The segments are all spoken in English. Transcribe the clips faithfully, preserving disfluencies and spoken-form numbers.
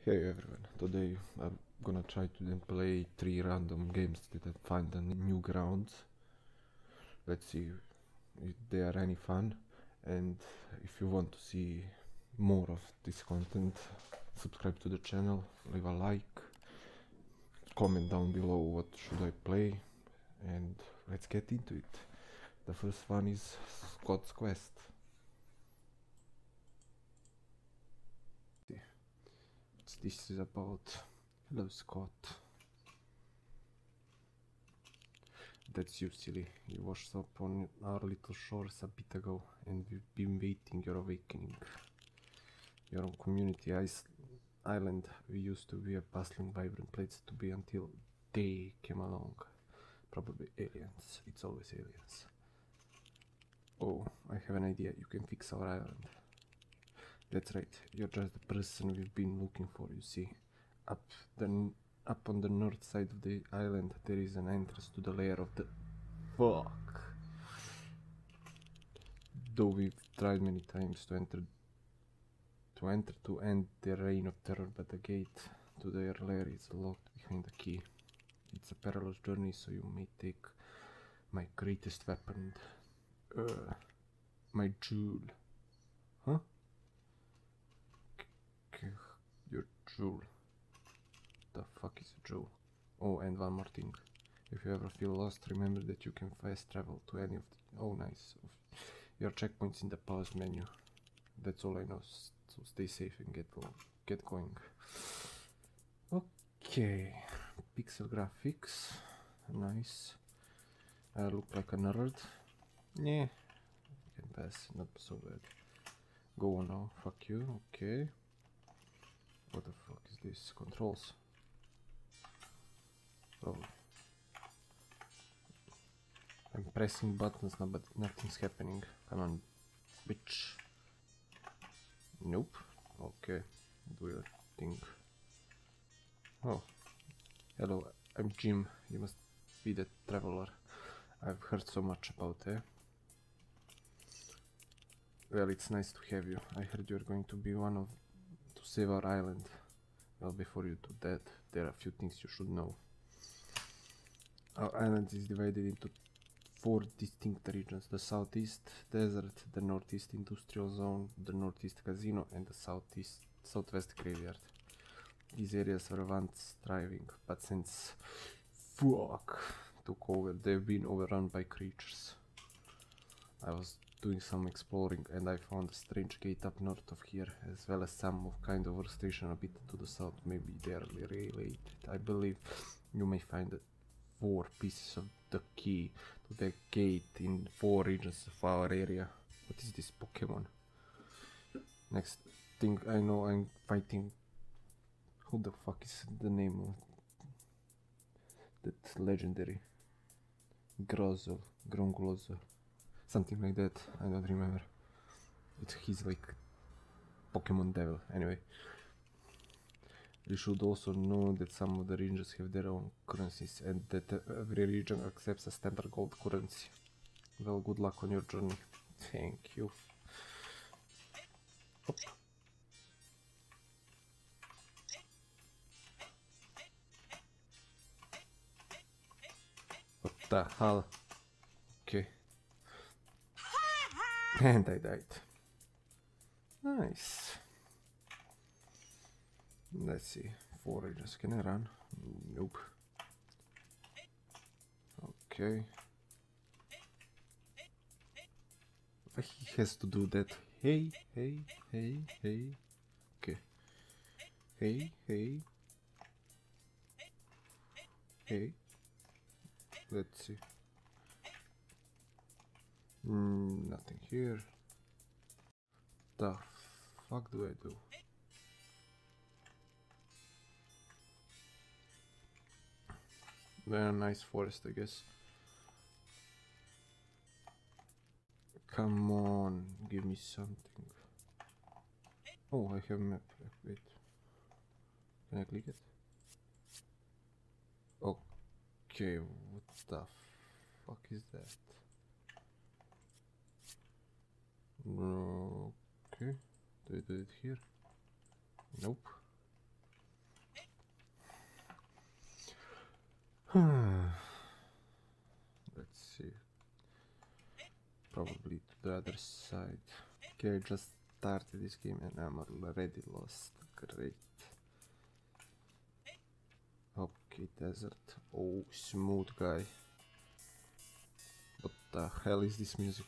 Hey everyone, today I'm gonna try to then play three random games that I find on new grounds. Let's see if they are any fun, and if you want to see more of this content, subscribe to the channel, leave a like, comment down below what should I play, and let's get into it. The first one is Scott's Quest. This is about. Hello, Scott. That's you, silly. You washed up on our little shores a bit ago, and we've been waiting your awakening. Your own community is island. We used to be a bustling, vibrant place to be until they came along. Probably aliens. It's always aliens. Oh, I have an idea. You can fix our island. That's right. You're just the person we've been looking for, you see. Up the up on the north side of the island there is an entrance to the lair of the fuck. Though we've tried many times to enter to enter to end their reign of terror, but the gate to their lair is locked behind the key. It's a perilous journey, so you may take my greatest weapon. Uh, my jewel. Huh? Your jewel. The fuck is a jewel? Oh, and one more thing. If you ever feel lost, remember that you can fast travel to any of the... Oh, nice. Your checkpoints in the pause menu. That's all I know. So stay safe and get get going. Okay. Pixel graphics. Nice. I look like a nerd. Yeah. Can pass. Not so bad. Go on now. Fuck you. Okay. What the fuck is this? Controls. Oh. I'm pressing buttons now, but nothing's happening. Come on, bitch. Nope. Okay. Do your thing. Oh. Hello, I'm Jim. You must be the traveler I've heard so much about, eh? Well, it's nice to have you. I heard you're going to be one of... to save our island. Well, before you do that, there are a few things you should know. Our island is divided into four distinct regions: the southeast desert, the northeast industrial zone, the northeast casino, and the southeast southwest graveyard. These areas were once thriving, but since fuck took over, they've been overrun by creatures. I was doing some exploring and I found a strange gate up north of here, as well as some of kind of station a bit to the south. Maybe they're related. I believe you may find four pieces of the key to the gate in four regions of our area. What is this Pokemon? Next thing I know, I'm fighting... Who the fuck is the name of that legendary? Grozel, Gronglozo, something like that. I don't remember. It's he's like Pokemon Devil. Anyway, you should also know that some of the regions have their own currencies and that every region accepts a standard gold currency. Well, good luck on your journey. Thank you. Hop. What the hell? Okay. And I died. Nice. Let's see. Four regions. Can I run? Nope. Okay. Why he has to do that? Hey, hey, hey, hey. Okay. Hey, hey. Hey. Let's see. Mm, nothing here. The fuck do I do? Very nice forest, I guess. Come on, give me something. Oh, I have a map. Wait. Can I click it? Okay, what the fuck is that? Okay, do I do it here? Nope. the other side. Okay, I just started this game and I'm already lost. Great. Okay, desert. Oh, smooth guy. What the hell is this music?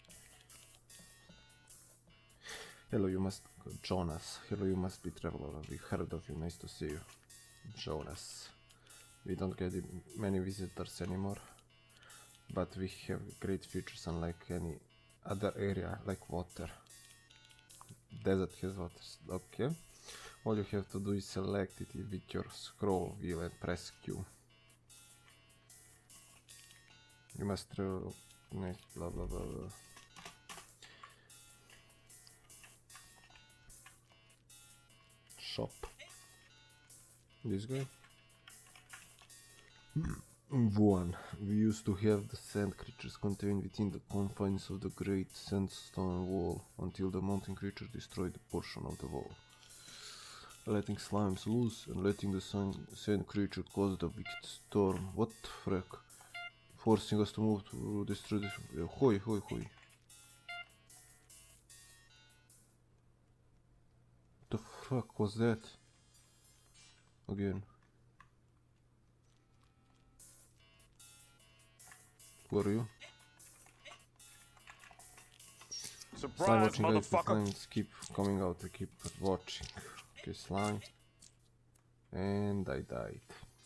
Hello, you must... Jonas. Hello, you must be traveler. We heard of you. Nice to see you. Jonas. We don't get many visitors anymore. But we have great features unlike any other area, like water. Desert has water. Okay. All you have to do is select it with your scroll wheel and press Q. You must travel... Nice, blah blah blah blah. Shop. This guy? One. We used to have the sand creatures contained within the confines of the great sandstone wall until the mountain creature destroyed a portion of the wall. Letting slimes loose and letting the sand creature cause the wicked storm. What the frick? Forcing us to move to destroy this. Uh, hoi, hoi, hoi. The fuck was that? Again. Who are you? Surprise, slime watching motherfucker! Slimes keep coming out. I keep watching. Okay, slime. And I died.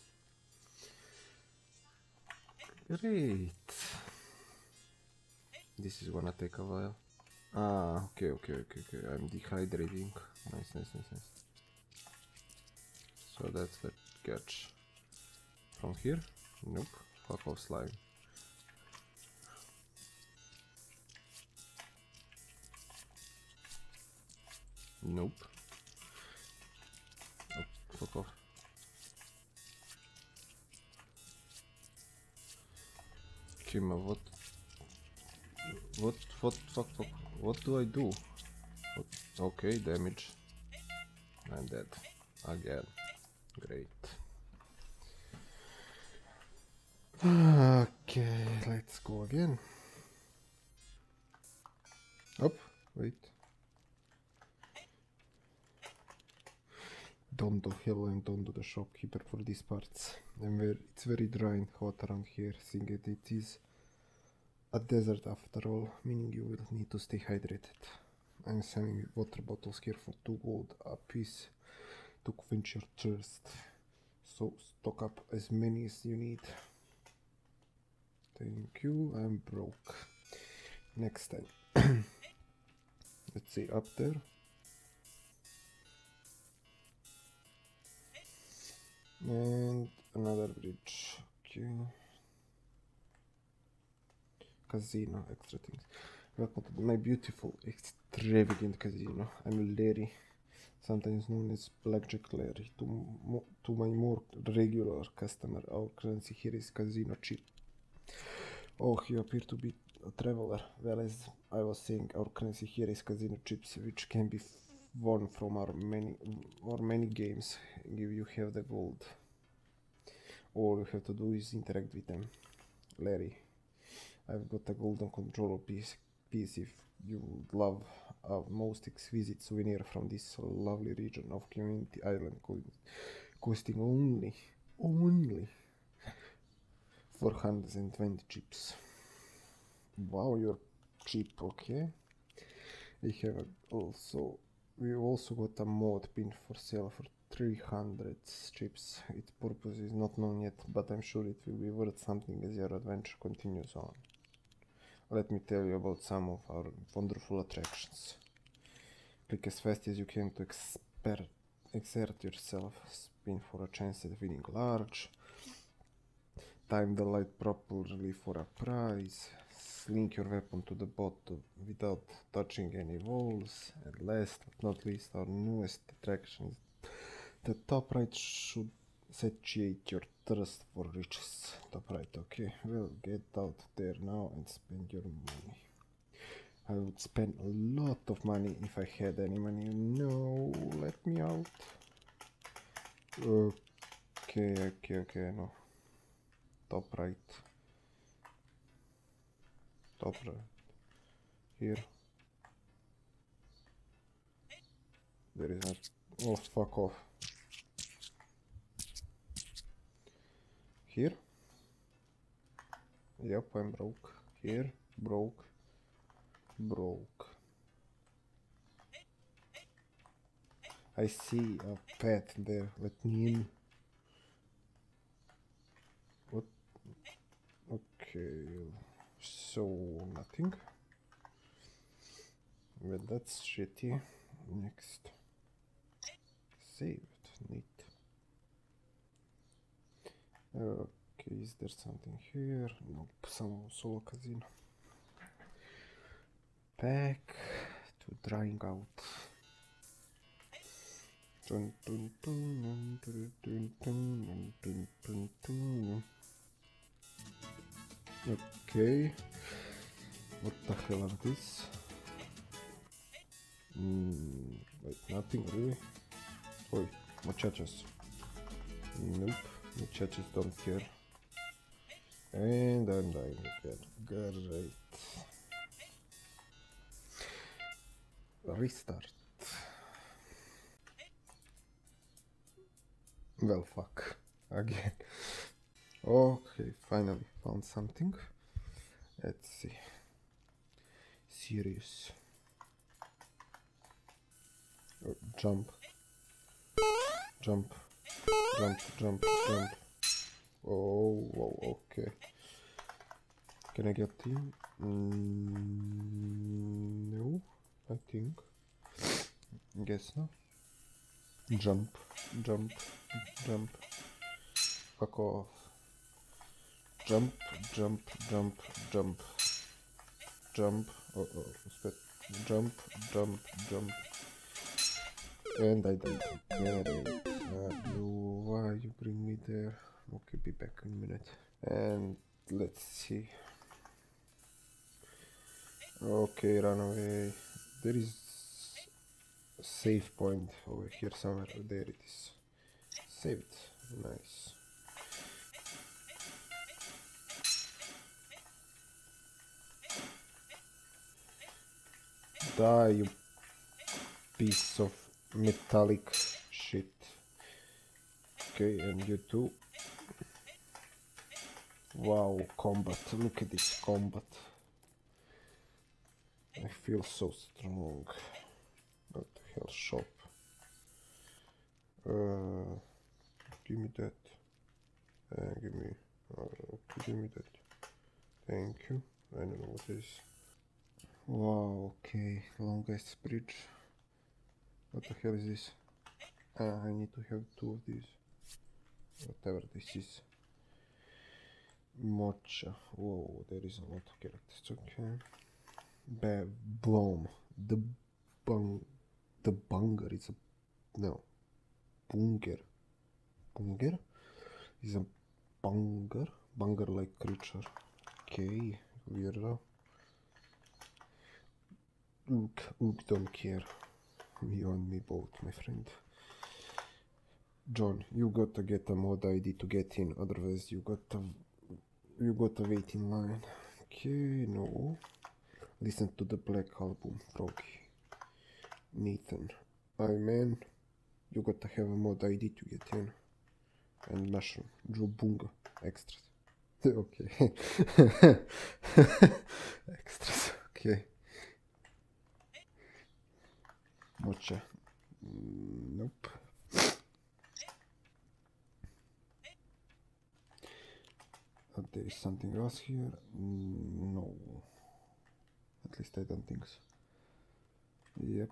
Great. This is gonna take a while. Ah, okay, okay, okay, okay. I'm dehydrating. Nice, nice, nice, nice. So that's the catch. From here? Nope. Fuck off, slime. Nope. Oh, fuck off. Kima, what? What? What? Fuck, fuck. What do I do? What? Okay, damage. I'm dead. Again. Great. Okay, let's go again. Up. Wait. Dondo, hello, I'm Dondo, the shopkeeper for these parts. I'm very, it's very dry and hot around here, seeing it, it is a desert after all, meaning you will need to stay hydrated. I'm selling water bottles here for two gold a piece to quench your thirst. So stock up as many as you need. Thank you, I'm broke. Next time. Let's see, up there. And another bridge. Okay. Casino, extra things. Welcome to my beautiful, extravagant casino. I'm Larry, sometimes known as Blackjack Larry. To, mo to my more regular customer, our currency here is casino cheap. Oh, you appear to be a traveler. Well, as I was saying, our currency here is casino chips, which can be won from our many or many games. If you have the gold, all you have to do is interact with them. Larry, I've got a golden controller piece, piece if you would love a most exquisite souvenir from this lovely region of Community Island, costing only, only four hundred twenty chips. Wow, you're cheap, okay. We have also, we also got a mod pin for sale for three hundred chips. Its purpose is not known yet, but I'm sure it will be worth something as your adventure continues on. Let me tell you about some of our wonderful attractions. Click as fast as you can to exper exert yourself, spin for a chance at winning large, time the light properly for a prize, link your weapon to the bottom without touching any walls, and last but not least, our newest attraction is the top right should satiate your thirst for riches. Top right, okay. Well, get out there now and spend your money. I would spend a lot of money if I had any money. No, let me out. Okay, okay, okay, no. Top right. Top right. Here. There is not. Oh, fuck off. Here. Yep, I'm broke. Here. Broke. Broke. I see a pet there. Let me in. What? Okay. So, nothing. Well, that's shitty. Next. Saved. Neat. Okay, is there something here? Nope. Some solo casino. Back to drying out. Dun, dun, dun, dun, dun, dun, dun, dun, dun. Okay. What the hell are these? Mm, wait, nothing really. Oi, muchachos. Nope, muchachos don't care. And I'm dying again. Great. Restart. Well, fuck. Again. Okay, finally found something. Let's see. Serious. Oh, jump. Jump. Jump, jump, jump. Oh, oh, okay. Can I get in? Mm, no, I think. Guess no. Jump, jump, jump. Fuck off. Jump, jump, jump, jump. Jump. Uh oh, respect. Jump, jump, jump. And I died. Get it. Uh, no, why you bring me there? Okay, be back in a minute. And let's see. Okay, run away. There is a save point over here somewhere. Oh, there it is. Saved. Nice. Die, you piece of metallic shit. Okay, and you too. Wow, combat. Look at this combat. I feel so strong. What the hell, shop? Uh, give me that. Uh, give me. Uh, okay, give me that. Thank you. I don't know what it is. Wow, okay. Longest bridge. What the hell is this? Ah, I need to have two of these. Whatever this is. Mocha. Whoa, there is a lot of characters. Okay. Ba Bloom. The bung. The bunger is a. No. Bunger. Bunger? Is a bunger? Bunger like creature. Okay. Weirdo. Ook, ook don't care. You and me both, my friend. John, you gotta get a mod I D to get in, otherwise you gotta you gotta wait in line. Okay, no. Listen to the Black Album, Froggy. Nathan. I man, you gotta have a mod I D to get in. And Mushroom. Joe Bunga. Extras. Okay. Extras, okay. Mocha. Mm, nope. Uh, there is something else here. Mm, no. At least I don't think so. Yep.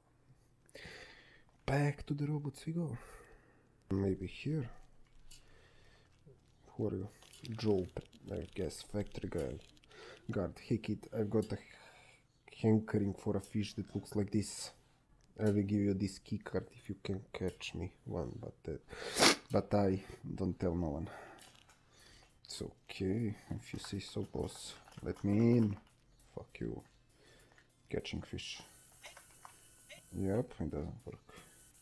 Back to the robots we go. Maybe here. Who are you? Joe, I guess. Factory guy. Guard. Hey kid, I've got a hankering for a fish that looks like this. I will give you this key card if you can catch me one, but uh, but I don't tell no one. It's okay if you say so, boss. Let me in. Fuck you. Catching fish. Yep, it doesn't work.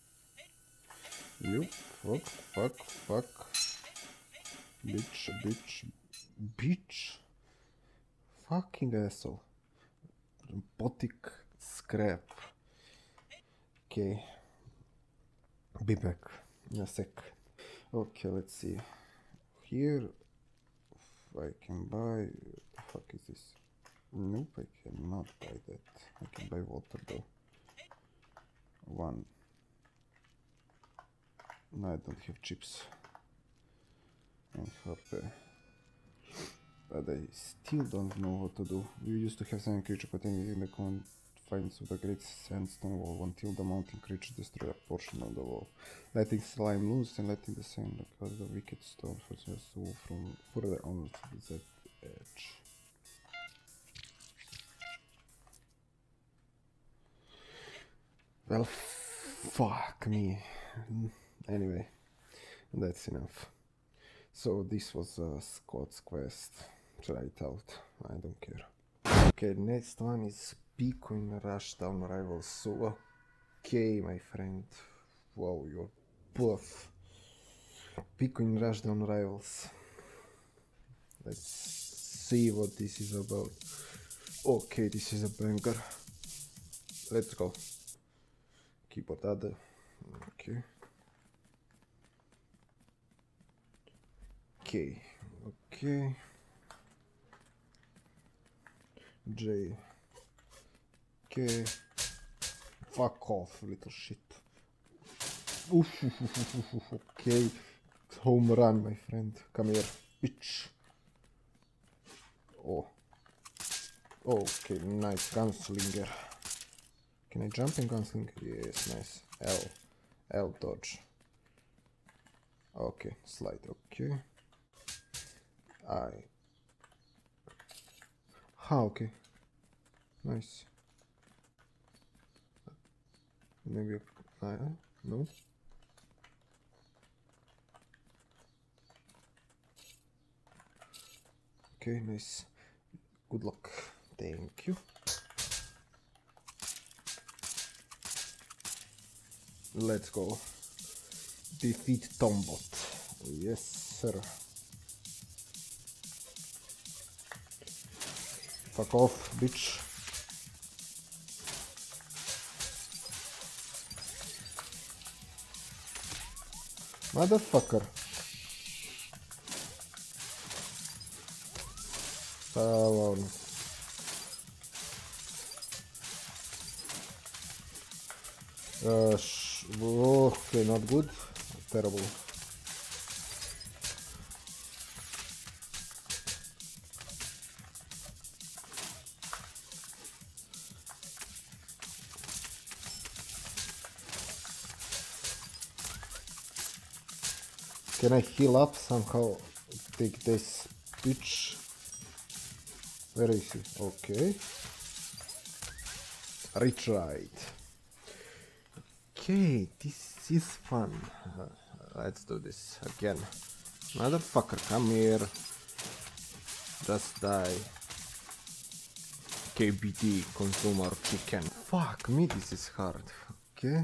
You fuck, fuck, fuck. Bitch, bitch, bitch. Fucking asshole. Robotic scrap. Okay. Be back in a sec. Okay, let's see. Here, I can buy. What the fuck is this? Nope, I cannot buy that. I can buy water though. One. No, I don't have chips. And H P. But I still don't know what to do. We used to have some creature potential in the confines of the great sandstone wall until the mountain creature destroyed a portion of the wall. Letting slime loose and letting the sand cause the wicked storm for us to move from further on to that edge. Well, fuck me. Anyway, that's enough. So this was a Scott's quest. Try it out. I don't care. Okay, next one is Bitcoin Rushdown Rivals. So okay, my friend. Wow, you're buff. Bitcoin Rushdown Rivals. Let's see what this is about. Okay, this is a banger. Let's go. Keyboard other. Okay. Okay. Okay. J. Okay. Fuck off, little shit. Oof, oof, oof, oof, oof. Okay. Home run, my friend. Come here, bitch. Oh. Okay, nice gunslinger. Can I jump in gunslinger? Yes, nice. L. L dodge. Okay, slide. Okay. I. Ah, okay. Nice. Maybe I uh, no. Okay, nice. Good luck. Thank you. Let's go. Defeat Tombot. Yes, sir. Fuck off, bitch. Motherfucker. Salon. Uh, sh okay, not good. Terrible. Can I heal up somehow? Take this bitch. Where is he? Okay. Retry. Okay, this is fun. Uh, let's do this again. Motherfucker, come here. Just die. K B D, consumer chicken. Fuck me, this is hard. Okay.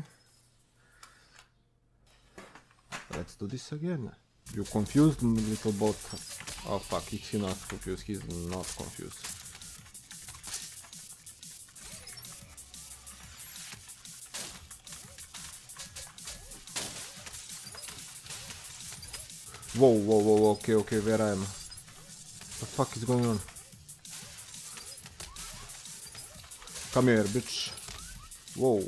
Let's do this again. You confused, little bot? Oh fuck, he's not confused, he's not confused. Whoa, whoa, whoa, okay, okay, where I am? What the fuck is going on? Come here, bitch. Whoa.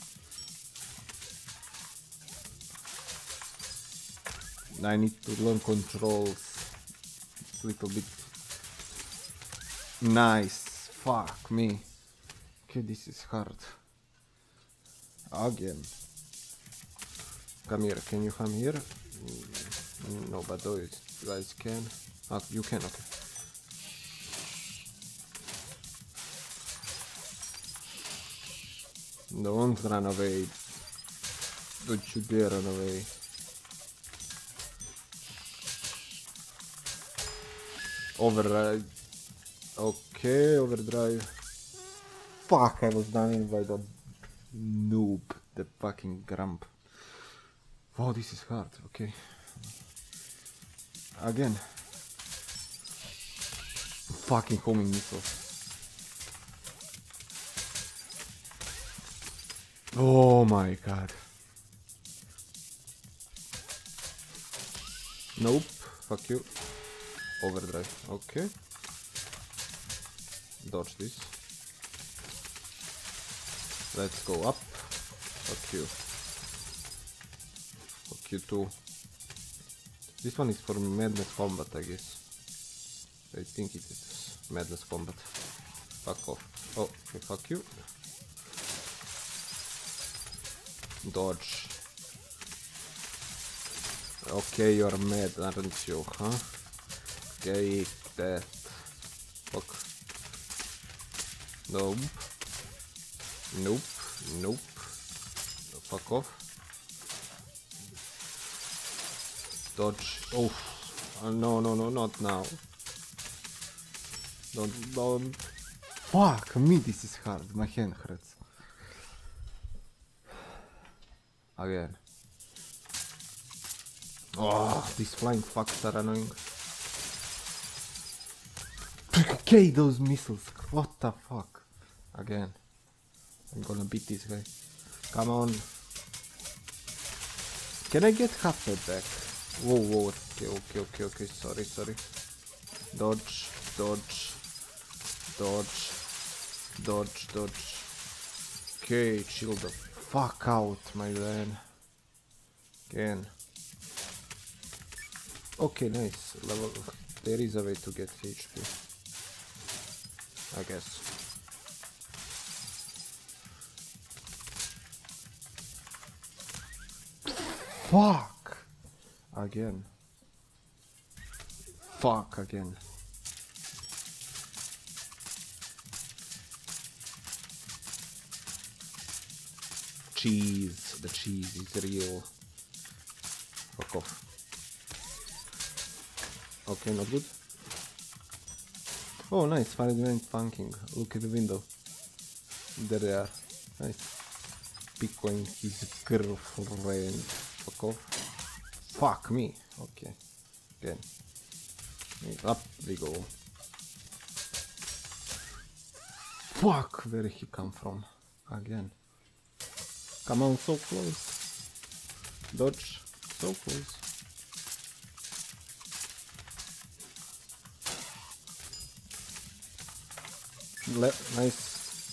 I need to learn controls a little bit. Nice. Fuck me. Okay, this is hard. Again. Come here. Can you come here? No, but those guys can. Ah, you can, okay. Don't run away. Don't you dare run away. Override. Okay, overdrive. Fuck, I was done in by the noob. The fucking grump. Wow, this is hard. Okay. Again. Fucking homing missiles. Oh my god. Nope. Fuck you. Overdrive. Okay. Dodge this. Let's go up. Fuck you. Fuck you too. This one is for Madness Combat, I guess. I think it is Madness Combat. Fuck off. Oh, okay, fuck you. Dodge. Okay, you're mad, aren't you, huh? Take that. Fuck. Nope. Nope. Nope. Fuck off. Dodge. Oh. Uh, no, no, no, not now. Don't, don't. Fuck me, this is hard. My hand hurts. Again. Oh, these flying fucks are annoying. Okay, those missiles. What the fuck? Again. I'm gonna beat this guy. Come on. Can I get half that back? Whoa, whoa. Okay, okay, okay, okay. Sorry, sorry. Dodge, dodge, dodge, dodge, dodge. Okay, chill the fuck out, my man. Again. Okay, nice. Level. There is a way to get H P. I guess. Fuck! Again. Fuck again. Cheese. The cheese is real. Fuck off. Okay, not good. Oh, nice. Fire event punking. Look at the window. There they are. Nice. Pickling his girlfriend. Fuck off. Fuck me. Okay. Again. Up we go. Fuck, where he come from? Again. Come on, so close. Dodge. So close. Le nice.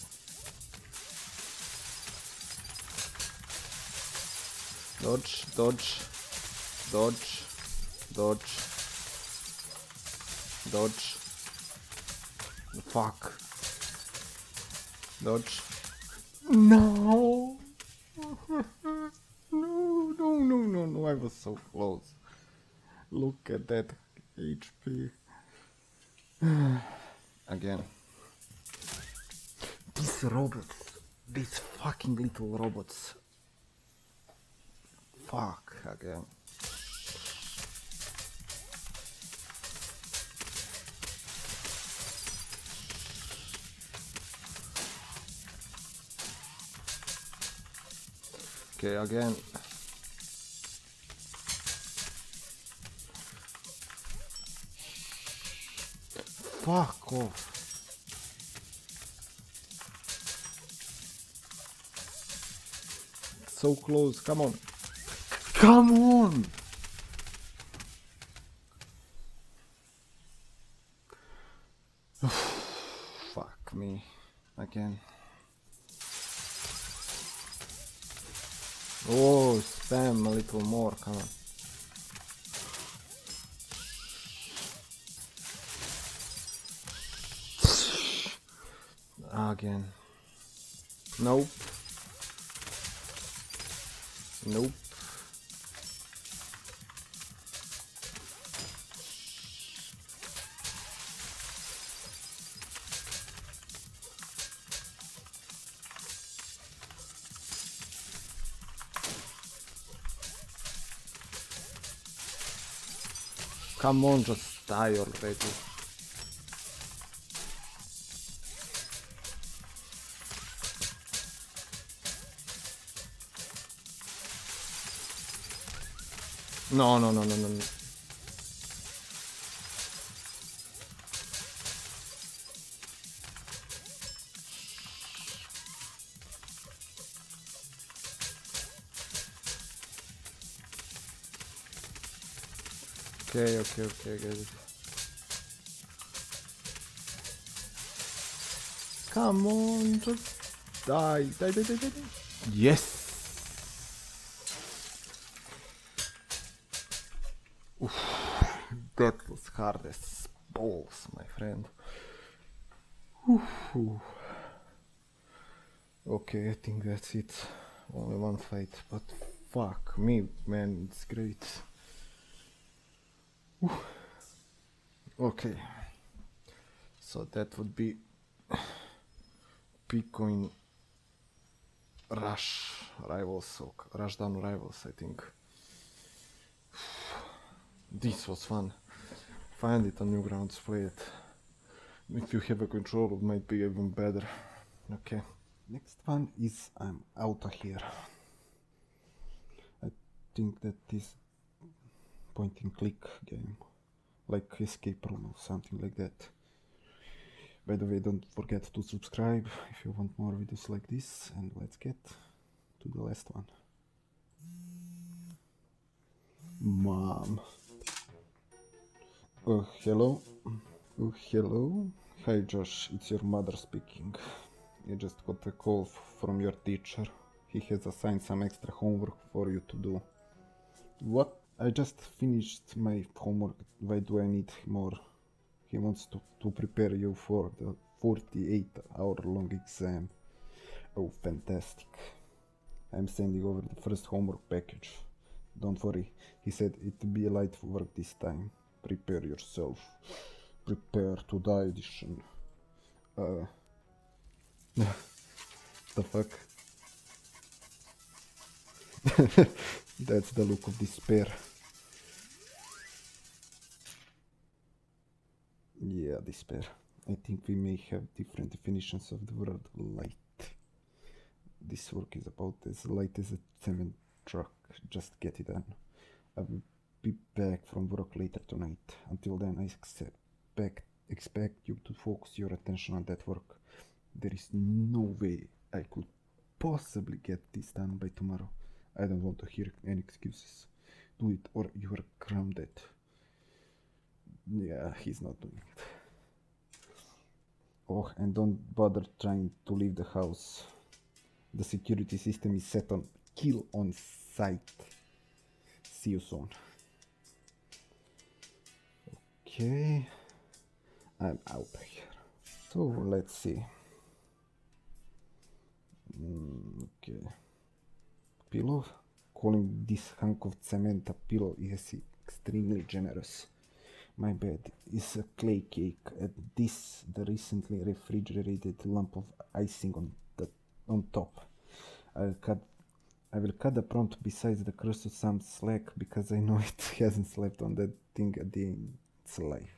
Dodge, dodge, dodge, dodge, dodge. Fuck. Dodge. No. No, no, no, no, no. I was so close. Look at that H P. Again. These robots. These fucking little robots. Fuck again. Okay, again. Fuck off. So close, come on. Come on! Fuck me. Again. Oh, spam a little more, come on. Again. Nope. Nope. Come on, just die already. No, no, no, no, no. Okay, okay, okay, I get it. Come on, just die, die, die, die, die, die. Yes! Oof, that was hard as balls, my friend. Oof. Okay, I think that's it. Only one fight, but fuck me, man, it's great. Oof. Okay, so that would be Bitcoin Rush Rivals, so Rushdown Rivals, I think. This was fun. Find it on Newgrounds, play it. If you have a controller, it might be even better. Okay. Next one is I'm out of here. I think that this point and click game, like escape room or something like that. By the way, don't forget to subscribe if you want more videos like this, and let's get to the last one. Mom. Oh, hello. Oh, hello. Hi, Josh. It's your mother speaking. I just got a call from your teacher. He has assigned some extra homework for you to do. What? I just finished my homework. Why do I need more? He wants to, to prepare you for the forty-eight hour long exam. Oh, fantastic. I'm sending over the first homework package. Don't worry, he said it'd be light work this time. Prepare yourself. Prepare to die edition. Uh... the fuck? That's the look of despair. Yeah, despair. I think we may have different definitions of the word light. This work is about as light as a cement truck. Just get it done. I will be back from work later tonight. Until then, I expect, expect you to focus your attention on that work. There is no way I could possibly get this done by tomorrow. I don't want to hear any excuses. Do it or you are grounded. Yeah, he's not doing it. Oh, and don't bother trying to leave the house. The security system is set on kill on sight. See you soon. Okay, I'm out of here. So let's see. Mm, okay. Pillow? Calling this hunk of cement a pillow is extremely generous. My bed is a clay cake, and this the recently refrigerated lump of icing on the on top. I'll cut I will cut the prompt besides the crust of some slack because I know it hasn't slept on that thing a day in its life.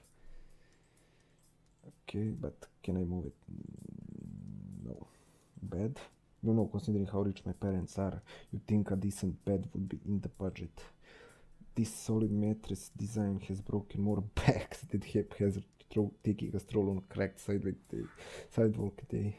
Okay, but can I move it? No. Bed? You know, considering how rich my parents are, you'd think a decent bed would be in the budget. This solid mattress design has broken more backs than Hep has taking a stroll on a cracked sidewalk day. Sidewalk day.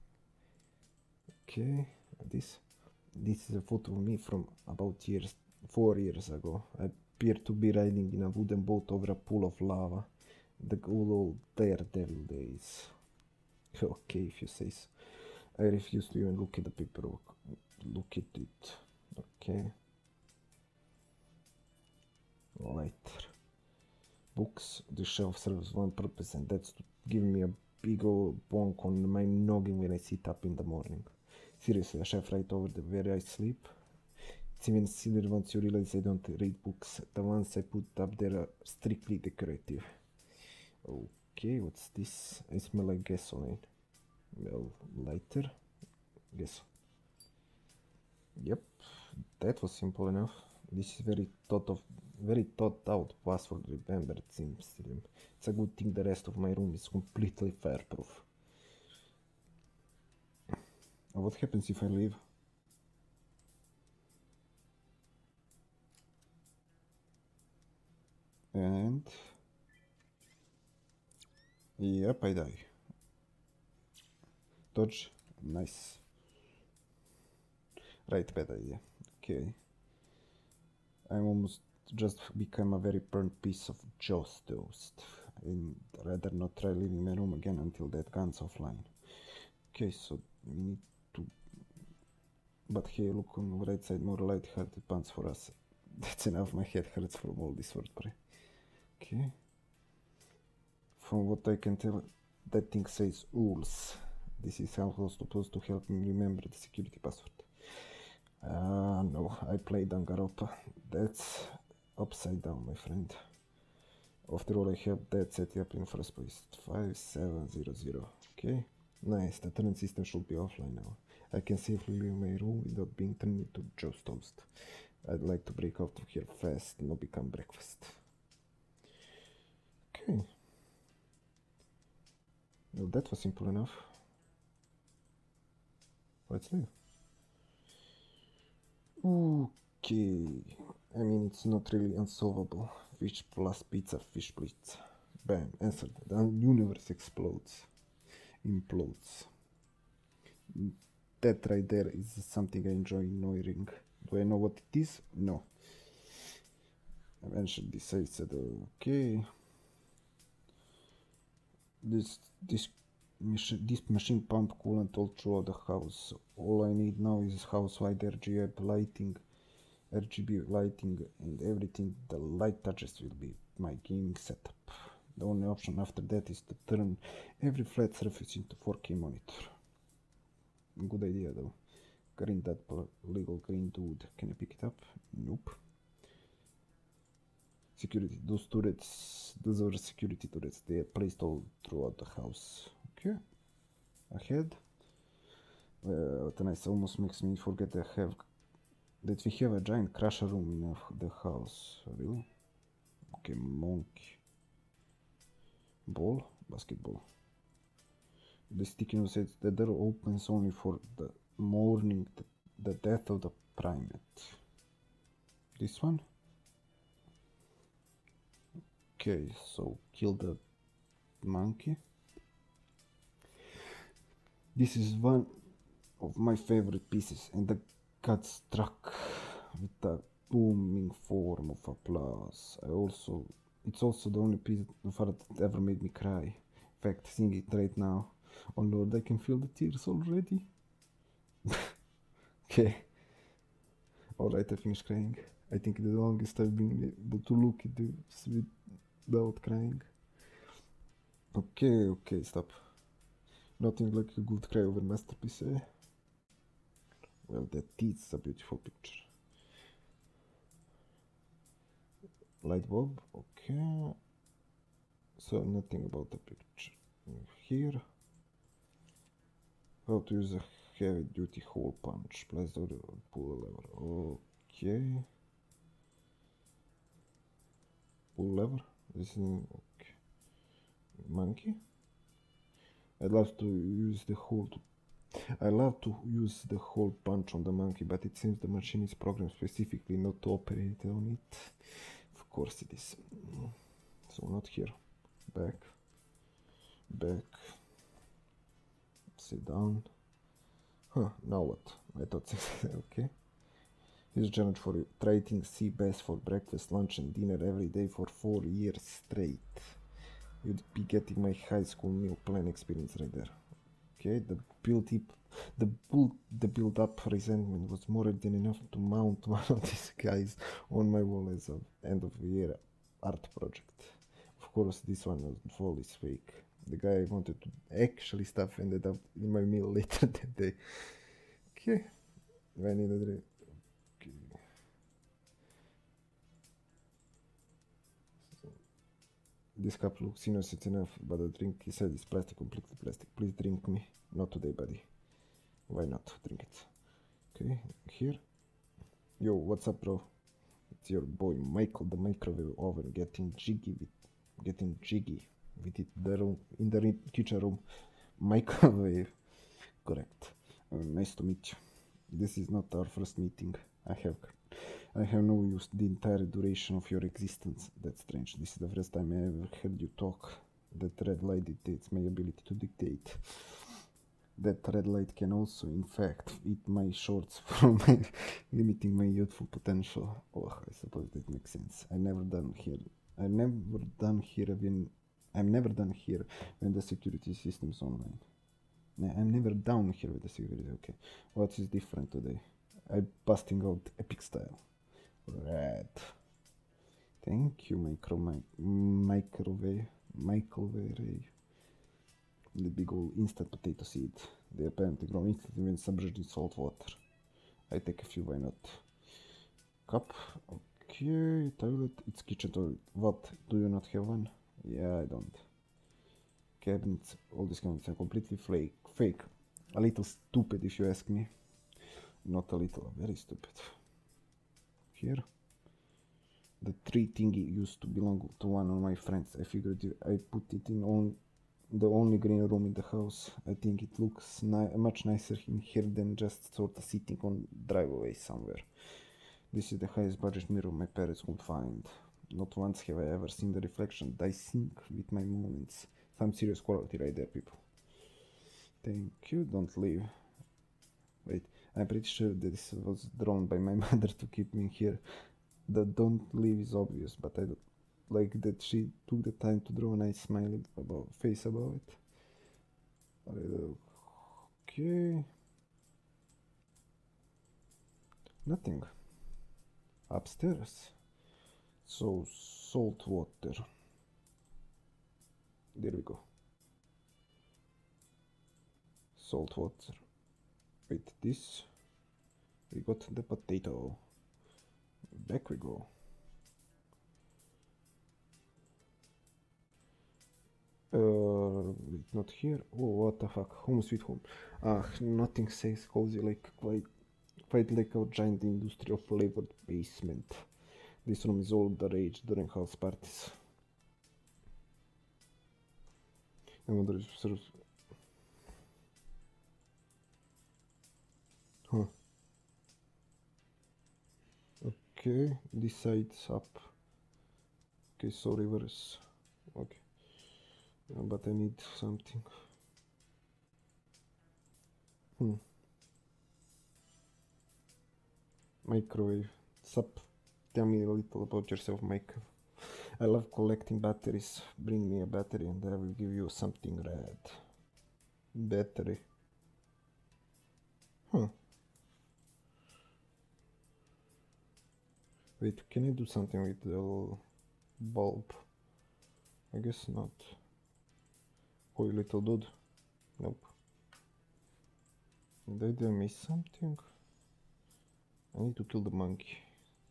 Okay, this this is a photo of me from about years, four years ago. I appear to be riding in a wooden boat over a pool of lava. The good old daredevil days. Okay, if you say so. I refuse to even look at the paperwork. Look at it. Okay. Lighter. Books. The shelf serves one purpose, and that's to give me a big old bonk on my noggin when I sit up in the morning. Seriously, a shelf right over the where I sleep. It's even sillier once you realize I don't read books. The ones I put up there are strictly decorative. Okay, what's this? I smell like gasoline. Well, lighter. Guess. Yep, that was simple enough. This is very thought of, very thought out password remembered seems. It's a good thing the rest of my room is completely fireproof. What happens if I leave? And yep, I die. Dodge, nice. Right, bad idea. Okay. I'm almost just became a very burnt piece of Joe's toast. I'd rather not try leaving my room again until that gun's offline. Okay, so we need to... But hey, look on the right side, more light-hearted pants for us. That's enough, my head hurts from all this wordplay. Okay. From what I can tell, that thing says O O L S. This is how was supposed to help me remember the security password. Ah, uh, no, I played Danganronpa. That's upside down, my friend. After all, I helped Dad set it up in first place. five seven zero zero. Okay, nice. The turn system should be offline now. I can safely leave my room without being turned into Joe's toast. I'd like to break out of here fast and not become breakfast. Okay. Well, that was simple enough. Let's leave. Okay. I mean, it's not really unsolvable. Fish plus pizza, fish blitz. Bam, answered. The universe explodes. Implodes. That right there is something I enjoy ignoring. Do I know what it is? No. Eventually I said, okay. This this machine this machine pump coolant all throughout the house. All I need now is house-wide R G B lighting, R G B lighting, and everything the light touches will be my gaming setup. The only option after that is to turn every flat surface into four K monitor. Good idea though. Green, that little green dude. Can I pick it up? Nope. Security. Those turrets, those are security turrets. They are placed all throughout the house. Okay. Ahead. Uh, nice. Almost makes me forget that I have that we have a giant crusher room in the house. Really? Okay, monkey. Ball, basketball. The sticky note says the door opens only for the mourning the, the death of the primate. This one? Okay, so kill the monkey. This is one of my favorite pieces, and the got struck with a booming form of applause. I also, it's also the only piece of art that ever made me cry. In fact, seeing it right now, oh Lord, I can feel the tears already. Okay. Alright, I finished crying. I think the longest I've been able to look at this without crying. Okay, okay, stop. Nothing like a good cry over masterpiece, eh? Well, that is a beautiful picture. Light bulb, okay. So nothing about the picture here. How to use a heavy duty hole punch. Place the pull a lever. Okay. Pull lever. This is okay. Monkey. I'd love to use the hole to I love to use the hole punch on the monkey, but it seems the machine is programmed specifically not to operate on it. Of course it is. So not here. Back. Back. Sit down. Huh, now what? I thought okay. Here's a challenge for you. Try eating sea bass for breakfast, lunch and dinner every day for four years straight. You'd be getting my high school meal plan experience right there. Okay, the build up, the build, the build up resentment was more than enough to mount one of these guys on my wall as an end of the year art project. Of course, this one was all is fake. The guy I wanted to actually stuff ended up in my meal later that day. Okay, I need a drink. Okay. So, this cup looks innocent enough, but the drink he said is plastic, completely plastic. Please drink me. Not today, buddy. Why not? Drink it. Okay, here. Yo, what's up, bro? It's your boy Michael, the microwave oven, getting jiggy with, getting jiggy with it. The room in the kitchen room, microwave. Correct. Uh, nice to meet you. This is not our first meeting. I have, I have known you the entire duration of your existence. That's strange. This is the first time I ever heard you talk. That red light dictates my ability to dictate. That red light can also, in fact, eat my shorts from my limiting my youthful potential. Oh, I suppose that makes sense. I never done here. I never done here when I'm never done here when the security system's online. Nah, I'm never down here with the security. Okay, what is different today? I'm busting out epic style. Red. Thank you, micro mi microwave microwave. The big old instant potato seed. They apparently grow instantly when submerged in salt water. I take a few, why not? Cup. Okay, toilet. It's kitchen toilet. What? Do you not have one? Yeah, I don't. Cabinets. All these cabinets are completely flake, fake. A little stupid if you ask me. Not a little, very stupid. Here. The tree thingy used to belong to one of my friends. I figured I put it in on the only green room in the house. I think it looks ni much nicer in here than just sort of sitting on driveway somewhere. This is the highest budget mirror my parents could find. Not once have I ever seen the reflection that I sync with my moments. Some serious quality right there, people. Thank you, don't leave. Wait, I'm pretty sure this was drawn by my mother to keep me here. The don't leave is obvious, but I don't like that she took the time to draw a nice smiley about, face about it. Okay. Nothing. Upstairs. So, salt water. There we go. Salt water. Wait, this. We got the potato. Back we go. Uh, not here. Oh, what the fuck? Home sweet home. Ah, nothing says cozy like quite, quite like a giant industrial flavored basement. This room is all the rage during house parties. I wonder if serves. Huh. Okay, this side's up. Okay, so reverse. Okay. Uh, but I need something. Hmm. Microwave. Sup. Tell me a little about yourself, Mike. I love collecting batteries. Bring me a battery and I will give you something red. Battery. Huh. Wait, can I do something with the bulb? I guess not. Oh, you little dude. Nope. Did I miss something? I need to kill the monkey.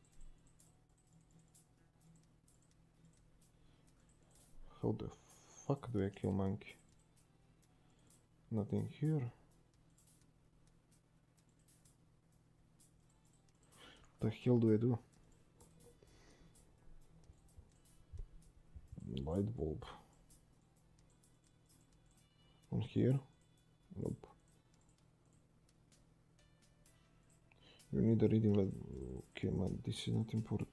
How the fuck do I kill monkey? Nothing here. What the hell do I do? Light bulb. On here? Nope. You need a reading light. Okay, man, this is not important.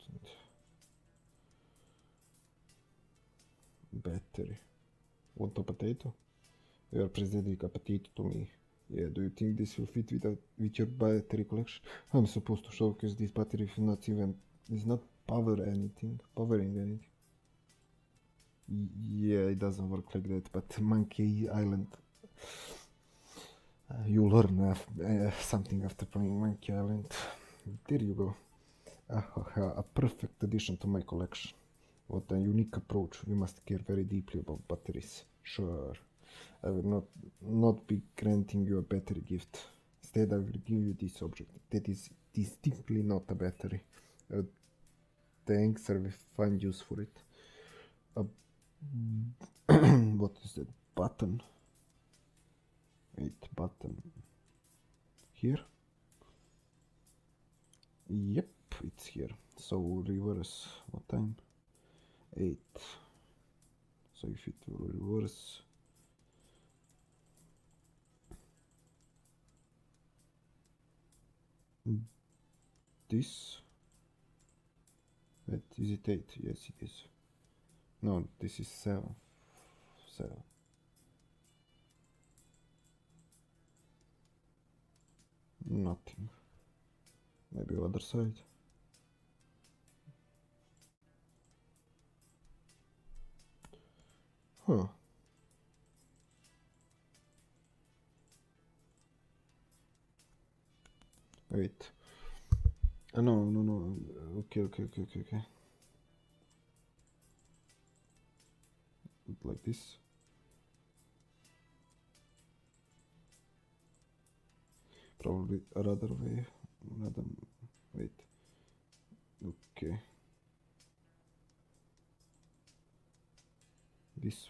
Battery. Want a potato? You are presenting a potato to me. Yeah, do you think this will fit with, a, with your battery collection? I'm supposed to showcase this battery if not even, it's not power anything, powering anything. Yeah, it doesn't work like that, but Monkey Island, uh, you learn uh, uh, something after playing Monkey Island. There you go. Uh, uh, a perfect addition to my collection. What a unique approach. You must care very deeply about batteries. Sure. I will not not be granting you a battery gift. Instead, I will give you this object. That is distinctly not a battery. Uh, thanks, I will find use for it. Uh, what is that? Button? Wait, button. Here? Yep, it's here. So reverse. What time? Eight. So if it will reverse. This. Wait, is it eight? Yes, it is. No, this is seven. Seven. Nothing. Maybe other side. Huh. Wait. Uh, no, no, no. Okay, okay, okay, okay, okay. Like this. Probably another way. Another. Wait. Okay. This.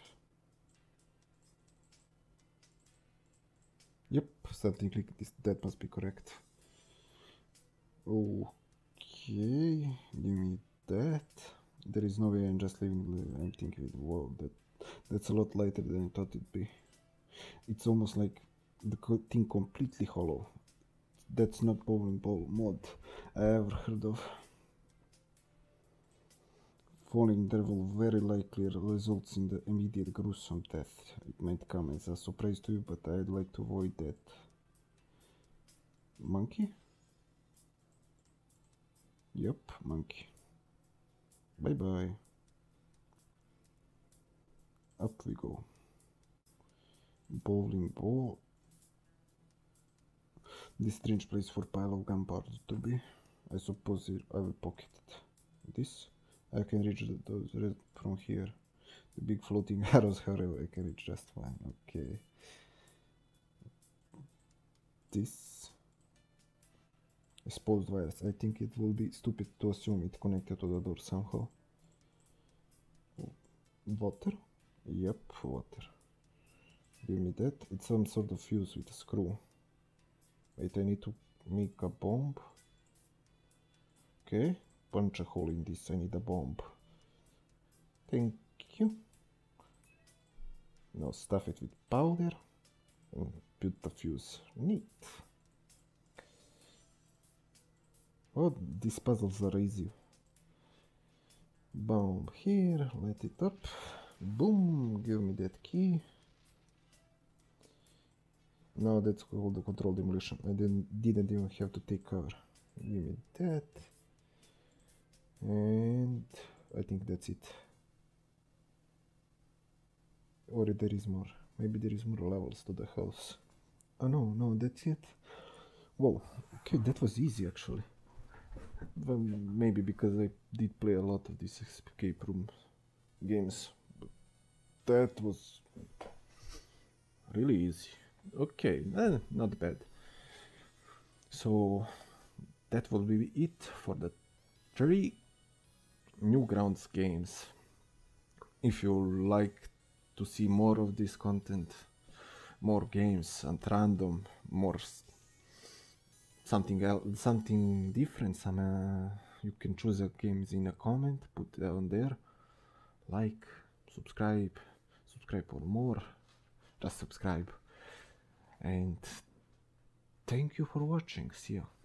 Yep, something like this. That must be correct. Okay, give me that. There is no way I'm just leaving. I'm thinking, whoa, that that's a lot lighter than I thought it'd be. It's almost like the thing completely hollow. That's not bowling ball mod I ever heard of. Falling there will very likely results in the immediate gruesome death. It might come as a surprise to you, but I'd like to avoid that. Monkey? Yep, monkey. Bye bye. Up we go. Bowling ball. This strange place for pile of gunpowder to be. I suppose I will pocket it. This? I can reach the, those red from here. The big floating arrows, however, I can reach just fine. Okay. This. Exposed wires. I think it will be stupid to assume it connected to the door somehow. Water? Yep, water. Give me that. It's some sort of fuse with a screw. Wait, I need to make a bomb. Okay. Punch a hole in this. I need a bomb. Thank you. Now stuff it with powder and put the fuse. Neat. Oh, these puzzles are easy. Bomb here, light it up. Boom, give me that key. Now that's called the control demolition. I didn't, didn't even have to take cover. Give me that. And I think that's it. Or there is more. Maybe there is more levels to the house. Oh no, no, that's it. Whoa, okay, that was easy actually. Well, maybe because I did play a lot of these escape room games. But that was really easy. Okay, eh, not bad. So that will be it for the three Newgrounds games. If you like to see more of this content, more games and random, more something else, something different, some uh, you can choose a games in a comment, put it down there, like, subscribe, subscribe for more, just subscribe, and thank you for watching. See ya.